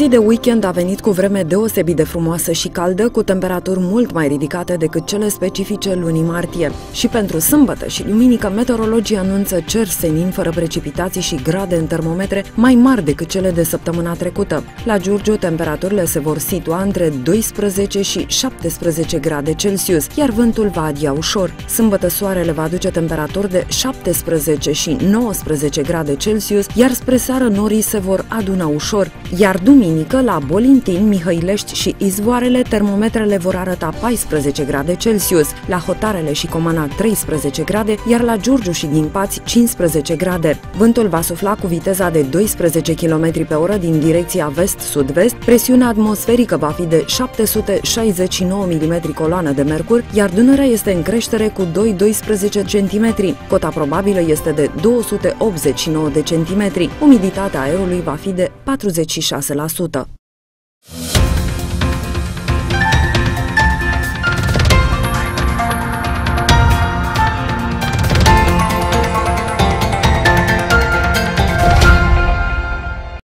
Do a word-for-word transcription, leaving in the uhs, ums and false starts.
zi de weekend a venit cu vreme deosebit de frumoasă și caldă, cu temperaturi mult mai ridicate decât cele specifice lunii martie. Și pentru sâmbătă și duminică, meteorologii anunță cer senin fără precipitații și grade în termometre mai mari decât cele de săptămâna trecută. La Giurgiu, temperaturile se vor situa între doisprezece și șaptesprezece grade Celsius, iar vântul va adia ușor. Sâmbătă, soarele va aduce temperaturi de șaptesprezece și nouăsprezece grade Celsius, iar spre seară norii se vor aduna ușor. Iar duminică, la Bolintin, Mihăilești și Izvoarele, termometrele vor arăta paisprezece grade Celsius, la Hotarele și Comana treisprezece grade, iar la Giurgiu și Ghimpați cincisprezece grade. Vântul va sufla cu viteza de doisprezece kilometri pe oră din direcția vest-sud-vest, presiunea atmosferică va fi de șapte sute șaizeci și nouă milimetri coloană de mercur, iar Dunărea este în creștere cu doi doisprezece centimetri. Cota probabilă este de două sute optzeci și nouă de centimetri. Umiditatea aerului va fi de patruzeci și șase la sută.